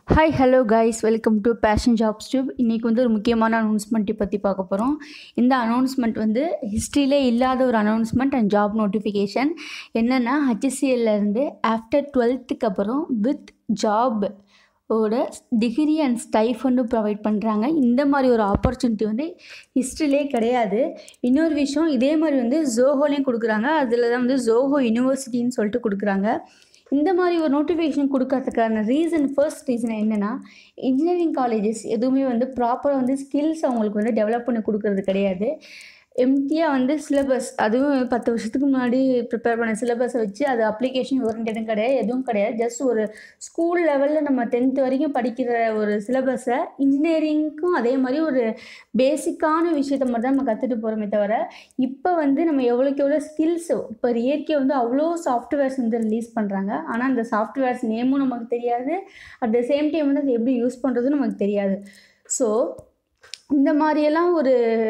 Hi hello guys welcome to Passion Jobs Tube. இன்றைக்கி ஒரு முக்கியமான அனௌன்ஸ்மெண்ட்டை பற்றி பார்க்க போகிறோம். இந்த அனௌன்ஸ்மெண்ட் ஹிஸ்ட்ரியிலே இல்லாத ஒரு அனௌன்ஸ்மெண்ட் அண்ட் ஜாப் நோட்டிஃபிகேஷன். என்னென்னா ஹெச்சிசிஎல்லேருந்து ஆஃப்டர் 12th அப்புறம் வித் ஜாப் ஓட டிகிரி அண்ட் ஸ்டைஃபண்டும் ப்ரொவைட் பண்ணுறாங்க. இந்த மாதிரி ஒரு ஆப்பர்ச்சுனிட்டி ஹிஸ்ட்ரியிலே கிடையாது. இன்னொரு விஷயம், இதே மாதிரி ஜோஹோலையும் கொடுக்குறாங்க. அதில் தான் ஜோஹோ யூனிவர்சிட்டின்னு சொல்லிட்டு கொடுக்குறாங்க. இந்த மாதிரி ஒரு நோட்டிஃபிகேஷன் கொடுக்கறதுக்கான ஃபர்ஸ்ட் ரீசன் என்னென்னா, இன்ஜினியரிங் காலேஜஸ் எதுவுமே ப்ராப்பராக ஸ்கில்ஸ் அவங்களுக்கு டெவலப் பண்ணி கொடுக்கறது கிடையாது. எம்டியாக சிலபஸ், அதுவும் 10 வருஷத்துக்கு முன்னாடி ப்ரிப்பேர் பண்ண சிலபஸை வச்சு அது அப்ளிகேஷன் ஓரியன்டடும் கிடையாது, எதுவும் கிடையாது. ஜஸ்ட் ஒரு ஸ்கூல் லெவலில் நம்ம 10th வரைக்கும் படிக்கிற ஒரு சிலபஸை இன்ஜினியரிங்க்கும் அதே மாதிரி ஒரு பேசிக்கான விஷயத்தை மட்டும் தான் நம்ம கற்றுட்டு போகிறோமே தவிர, இப்போ நம்ம எவ்வளோக்கு எவ்வளோ ஸ்கில்ஸ் இப்போ இயற்கை அவ்வளோ சாஃப்ட்வேர்ஸ் ரிலீஸ் பண்ணுறாங்க. ஆனால் அந்த சாஃப்ட்வேர்ஸ் நேமும் நமக்கு தெரியாது, அட் த சேம் டைம் அது எப்படி யூஸ் பண்ணுறதும் நமக்கு தெரியாது. ஸோ இந்த மாதிரியெல்லாம் ஒரு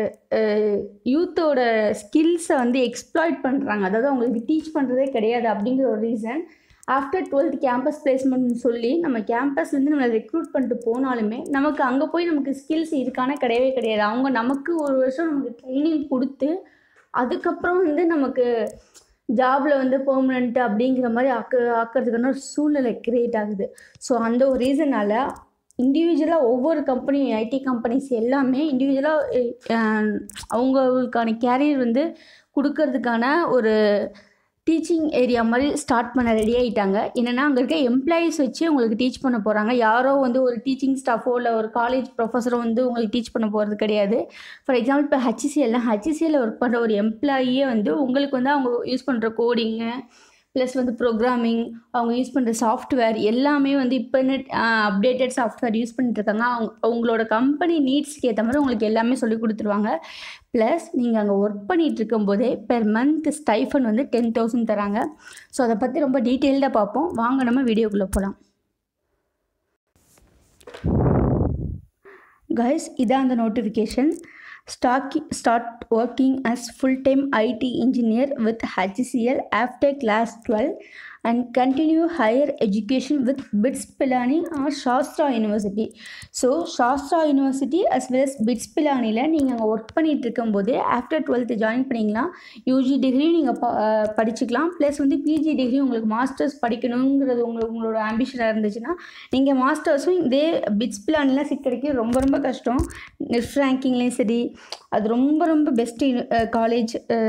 யூத்தோட ஸ்கில்ஸை எக்ஸ்ப்ளாய்ட் பண்ணுறாங்க, அதாவது அவங்களுக்கு டீச் பண்ணுறதே கிடையாது. அப்படிங்கிற ஒரு ரீசன் ஆஃப்டர் 12th கேம்பஸ் பிளேஸ்மெண்ட்னு சொல்லி நம்ம கேம்பஸ்லேருந்து நம்மளை ரெக்ரூட் பண்ணிட்டு போனாலுமே நமக்கு அங்கே போய் நமக்கு ஸ்கில்ஸ் இருக்கான கிடையவே கிடையாது. அவங்க நமக்கு ஒரு வருஷம் நமக்கு ட்ரைனிங் கொடுத்து அதுக்கப்புறம் நமக்கு ஜாபில் பெர்மனெண்ட் அப்படிங்கிற மாதிரி ஆக்கிறதுக்கான ஒரு சூழ்நிலை க்ரியேட் ஆகுது. ஸோ அந்த ஒரு ரீசனால் இண்டிவிஜுவலாக ஒவ்வொரு கம்பெனி, ஐடி கம்பெனிஸ் எல்லாமே இண்டிவிஜுவலாக அவங்களுக்கான கேரியர் கொடுக்கறதுக்கான ஒரு டீச்சிங் ஏரியா மாதிரி ஸ்டார்ட் பண்ண ரெடி ஆகிட்டாங்க. என்னென்னா அங்கே இருக்க எம்ப்ளாயீஸ் வச்சு உங்களுக்கு டீச் பண்ண போகிறாங்க. யாரோ ஒரு டீச்சிங் ஸ்டாஃபோ இல்லை ஒரு காலேஜ் ப்ரொஃபஸரோ உங்களுக்கு டீச் பண்ண போகிறது கிடையாது. ஃபார் எக்ஸாம்பிள் இப்போ ஹெச்சிசிஎல்ல ஒர்க் பண்ணுற ஒரு எம்ப்ளாயியே உங்களுக்கு அவங்க யூஸ் பண்ணுற கோடிங்கு ப்ளஸ் ப்ரோக்ராமிங், அவங்க யூஸ் பண்ணுற சாஃப்ட்வேர் எல்லாமே இப்போ அப்டேட்டட் சாஃப்ட்வேர் யூஸ் பண்ணிட்டுருக்காங்க. அவங்களோட கம்பெனி நீட்ஸ்க்கு ஏற்ற மாதிரி உங்களுக்கு எல்லாமே சொல்லி கொடுத்துருவாங்க. ப்ளஸ் நீங்கள் அங்கே ஒர்க் பண்ணிகிட்டு இருக்கும்போதே பெர் மந்த் ஸ்டைஃபன் 10,000 தராங்க. ஸோ அதை பற்றி ரொம்ப டீட்டெயில்டாக பார்ப்போம். வாங்க நம்ம வீடியோக்குள்ளே போகலாம். கைஸ், இதான் அந்த notification. Start working as full-time IT engineer with HCL after class 12 and continue higher education with BITS Pilani or Shastra University. So Shastra University as well as BITS பிலானியில் நீங்கள் அங்கே ஒர்க் பண்ணிகிட்டு இருக்கும்போது ஆஃப்டர் 12th ஜாயின் பண்ணிங்கன்னா UG degree நீங்கள் படிச்சுக்கலாம். Plus PG degree உங்களுக்கு masters படிக்கணுங்கிறது உங்களோட ஆம்பிஷனாக இருந்துச்சுன்னா நீங்கள் மாஸ்டர்ஸும் இதே பிட்ஸ் பிலானிலாம் சீட் கிடைக்க ரொம்ப ரொம்ப கஷ்டம். நெட் ரேங்கிங்லேயும் சரி, அது ரொம்ப ரொம்ப best college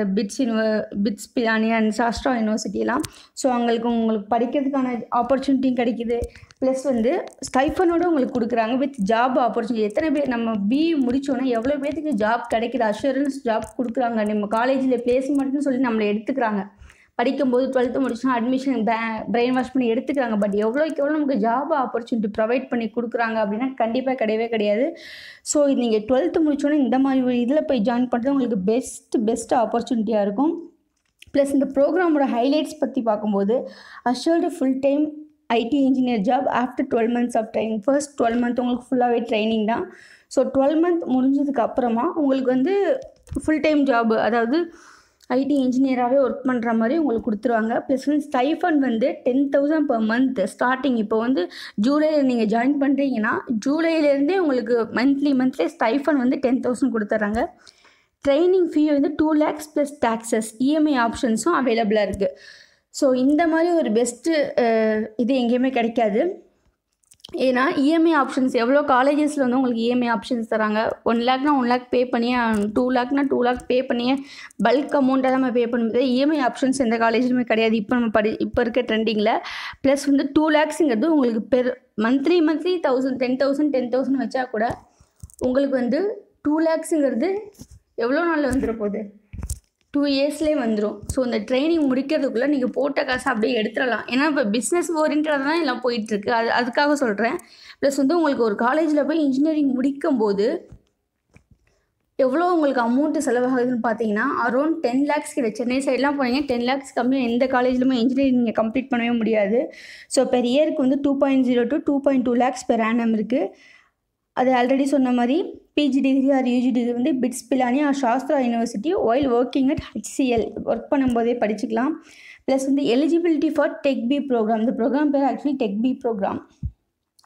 BITS Pilani and Shastra யூனிவர்சிட்டியெல்லாம். ஸோ உங்களுக்கு படிக்கிறதுக்கான ஆப்பர்ச்சுனிட்டியும் கிடைக்கிது. ப்ளஸ் ஸ்டைஃபனோட உங்களுக்கு கொடுக்குறாங்க வித் ஜாப் ஆப்பர்ச்சுனிட்டி. எத்தனை பேர் நம்ம பிஇ முடித்தோன்னா எவ்வளோ பேருக்கு ஜாப் கிடைக்கிது, அஷூரன்ஸ் ஜாப் கொடுக்குறாங்க. நம்ம காலேஜில் பிளேஸ்மெண்ட்னு சொல்லி நம்மளை எடுத்துக்கிறாங்க. படிக்கும்போது 12th முடிச்சுன்னா அட்மிஷன் பிரெயின் வாஷ் பண்ணி எடுத்துக்கிறாங்க. பட் எவ்வளோக்கு எவ்வளோ நமக்கு ஜாப் ஆப்பர்ச்சுனிட்டி ப்ரொவைட் பண்ணி கொடுக்குறாங்க அப்படின்னா கண்டிப்பாக கிடையவே கிடையாது. ஸோ நீங்கள் 12th முடிச்சோன்னே இந்த மாதிரி ஒரு இதில் போய் ஜாயின் பண்ணுறது உங்களுக்கு பெஸ்ட் ஆப்பர்ச்சுனிட்டியாக இருக்கும். ப்ளஸ் இந்த ப்ரோக்ராமோட ஹைலைட்ஸ் பற்றி பார்க்கும்போது assured full time IT engineer job after 12 months of training. First 12 month உங்களுக்கு ஃபுல்லாகவே ட்ரைனிங் தான். ஸோ 12 month முடிஞ்சதுக்கு அப்புறமா உங்களுக்கு ஃபுல் டைம் ஜாப், அதாவது ஐடி இன்ஜினியராகவே ஒர்க் பண்ணுற மாதிரி உங்களுக்கு கொடுத்துருவாங்க. Plus stipend 10,000 per month starting. இப்போ ஜூலையில் நீங்கள் ஜாயின் பண்ணுறீங்கன்னா ஜூலையிலேருந்தே உங்களுக்கு மந்த்லி ஸ்டைஃபன் 10,000 கொடுத்துட்றாங்க. Training fee 2 lakhs plus taxes, EMI ஆப்ஷன்ஸும் அவைலபிளாக இருக்குது. ஸோ இந்த மாதிரி ஒரு பெஸ்ட்டு இது எங்கேயுமே கிடைக்காது. ஏன்னா இஎம்ஐ ஆப்ஷன்ஸ் எவ்வளோ காலேஜஸில் உங்களுக்கு இஎம்ஐ ஆப்ஷன்ஸ் தராங்க. 1 lakhனா 1 lakh பே பண்ணியே, 2 lakhனா 2 lakh பே பண்ணியே பல்க் அமௌண்ட்டாக தான் நம்ம பே பண்ணும்போது இஎம்ஐ ஆப்ஷன்ஸ் எந்த காலேஜிலுமே கிடையாது இப்போ இருக்க ட்ரெண்டிங்கில். ப்ளஸ் 2 lakhsங்கிறது உங்களுக்கு மந்த்லி 10,000 வச்சா கூட உங்களுக்கு 2 lakhsங்கிறது எவ்வளோ நாளில் வந்துட போகுது, 2 yearsலேயே வந்துடும். ஸோ இந்த ட்ரைனிங் முடிக்கிறதுக்குள்ளே நீங்கள் போட்ட காசை அப்படியே எடுத்துடலாம். ஏன்னா இப்போ பிஸ்னஸ் ஓரியன்டாக தான் எல்லாம் போயிட்டுருக்கு, அதுக்காக சொல்கிறேன். ப்ளஸ் உங்களுக்கு ஒரு காலேஜில் போய் இன்ஜினியரிங் முடிக்கும்போது எவ்வளோ உங்களுக்கு அமௌண்ட்டு செலவாகுதுன்னு பார்த்தீங்கன்னா அரௌண்ட் 10 lakhs கிட்ட. சென்னை சைட்லாம் போனீங்க 10 lakhs கம்மியாக எந்த காலேஜிலுமே இன்ஜினியரிங் நீங்கள் கம்ப்ளீட் பண்ணவே முடியாது. ஸோ பெர் இயருக்கு 2.0 to 2.2 lakhs per annum இருக்குது. அது ஆல்ரெடி சொன்ன மாதிரி PG degree or UG degree BITS Pilani or Shastra University while working at HCL work பண்ணும்போதே படிச்சுக்கலாம். Plus eligibility for TechBee programme. இந்த ப்ரோக்ராம் பேர் actually TechBee programme.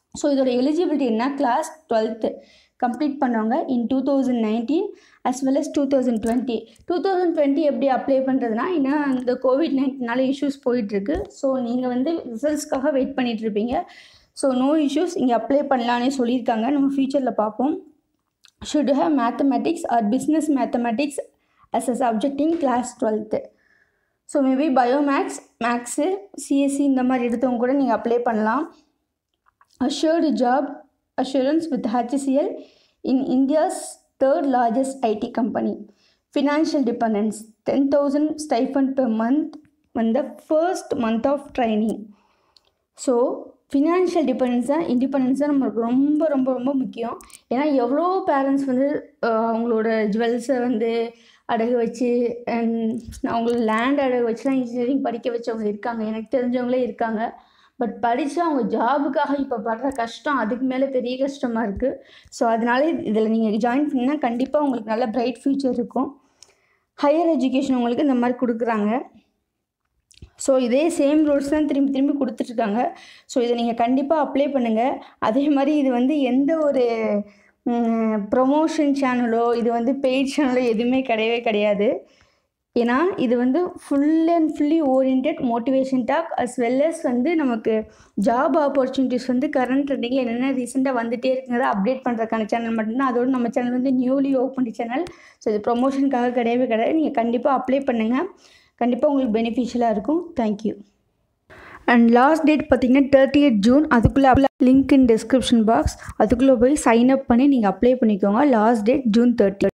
So இதோட எலிஜிபிலிட்டி என்ன, கிளாஸ் 12th கம்ப்ளீட் பண்ணவங்க இன் 2019 as well as 2020. 2020 எப்படி apply பண்ணுறதுனா, ஏன்னா இந்த COVID-19 இஷ்யூஸ் போயிட்டுருக்கு. ஸோ நீங்கள் வந்து ரிசல்ட்ஸ்க்காக வெயிட் பண்ணிகிட்ருப்பீங்க. ஸோ நோ இஷ்யூஸ், இங்கே அப்ளை பண்ணலான்னே சொல்லியிருக்காங்க. நம்ம ஃபியூச்சரில் பார்ப்போம். Should have mathematics or business mathematics as a subject in class 12th. So maybe biomaths, maths, CSC இந்த மாதிரி எடுத்தவங்க கூட நீங்கள் அப்ளை பண்ணலாம். assured job assurance with HCL in India's third largest IT company. Financial dependence 10,000 stipend per month when the first month of training. So financial independence தான் நம்மளுக்கு ரொம்ப ரொம்ப ரொம்ப முக்கியம். ஏன்னா எவ்வளோ பேரண்ட்ஸ் வந்து அவங்களோட ஜுவல்ஸை வந்து அடகு வச்சு அவங்கள லேண்ட் அடகு வச்சுலாம் இன்ஜினியரிங் படிக்க வச்சவங்க இருக்காங்க, எனக்கு தெரிஞ்சவங்களே இருக்காங்க. பட் படித்து அவங்க ஜாபுக்காக இப்போ படுற கஷ்டம் அதுக்கு மேலே பெரிய கஷ்டமாக இருக்குது. ஸோ அதனால இதில் நீங்கள் ஜாயின் பண்ணிங்கன்னா கண்டிப்பாக உங்களுக்கு நல்ல பிரைட் ஃப்யூச்சர் இருக்கும். ஹையர் எஜுகேஷன் உங்களுக்கு இந்த மாதிரி கொடுக்குறாங்க. ஸோ இதே சேம் ரூல்ஸ் தான் திரும்பி திரும்பி கொடுத்துட்ருக்காங்க. ஸோ இதை நீங்கள் கண்டிப்பாக அப்ளை பண்ணுங்கள். அதே மாதிரி இது வந்து எந்த ஒரு ப்ரொமோஷன் சேனலோ இது வந்து பெய்ட் சேனலோ எதுவுமே கிடையாது. ஏன்னா இது வந்து full and fully orient motivation talk as well as வந்து நமக்கு ஜாப் ஆப்பர்ச்சுனிட்டிஸ் வந்து கரண்ட் ட்ரெண்டிங்கில் என்னென்ன ரீசெண்டாக வந்துகிட்டே இருக்குங்கிறத அப்டேட் பண்ணுறதுக்கான சேனல் மட்டும்தான். அதோடு நம்ம சேனல் வந்து நியூலி ஓப்பன் சேனல். ஸோ இது ப்ரொமோஷனுக்காக கிடையாது. நீங்கள் கண்டிப்பாக அப்ளை பண்ணுங்கள், கண்டிப்பாக உங்களுக்கு பெனிஃபிஷியலாக இருக்கும். தேங்க்யூ. அண்ட் லாஸ்ட் டேட் பார்த்திங்கன்னா 30th June. அதுக்குள்ளே லிங்க் இன் டிஸ்கிரிப்ஷன் பாக்ஸ், அதுக்குள்ளே போய் சைன் அப் பண்ணி நீங்கள் அப்ளை பண்ணிக்கோங்க. Last date June 30.